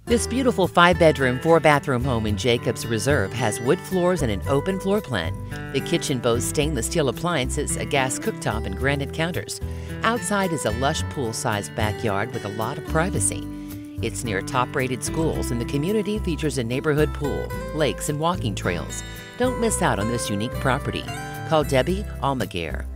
This beautiful 5-bedroom, 4-bathroom home in Jacobs Reserve has wood floors and an open floor plan. The kitchen boasts stainless steel appliances, a gas cooktop, and granite counters. Outside is a lush pool-sized backyard with a lot of privacy. It's near top-rated schools, and the community features a neighborhood pool, lakes, and walking trails. Don't miss out on this unique property. Call Debbie Almaguer